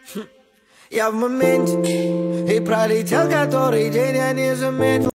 Я в моменте, и пролетел который день, я не заметил.